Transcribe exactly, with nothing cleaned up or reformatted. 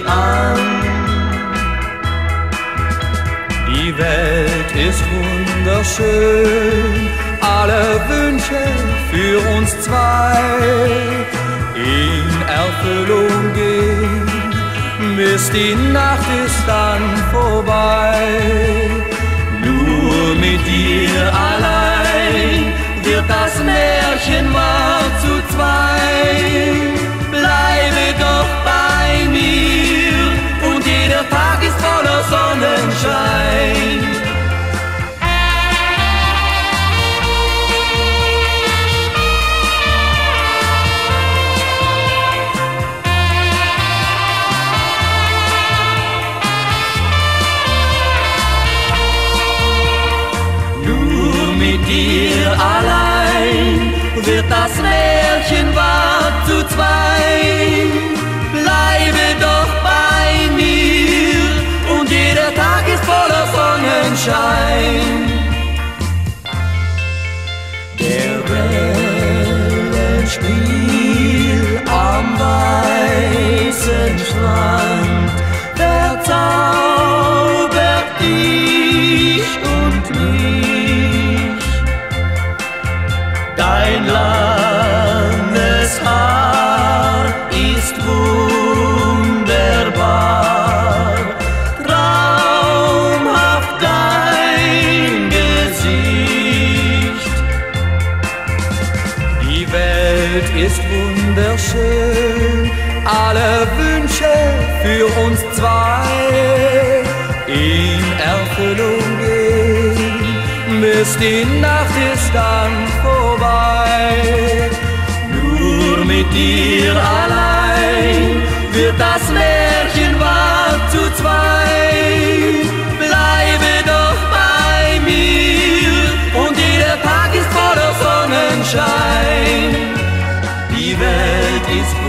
mich an. Die Welt ist wunderschön, alle Wünsche für uns zwei in Erfüllung gehen, bis die Nacht ist dann vorbei. Nur mit dir allein wird das Märchen wahr zu zwei. Bleibe doch bei mir und jeder Tag ist voller Sonnenschein. Nur mit dir allein wird das Märchen wahr zu zwei. Bleibe doch bei mir und jeder Tag ist voller Sonnenschein. Der Wellenspiel am weißen Strand verzaubert dich und mich. Dein langes Haar ist wunderbar, traumhaft dein Gesicht. Die Welt ist wunderschön, alle Wünsche für uns zwei in Erfüllung gehen, bis die Nacht ist dann vorbei. Nur mit dir allein wird das Märchen wahr zu zwei. Bleibe doch bei mir und jeder Tag ist voller Sonnenschein. Die Welt ist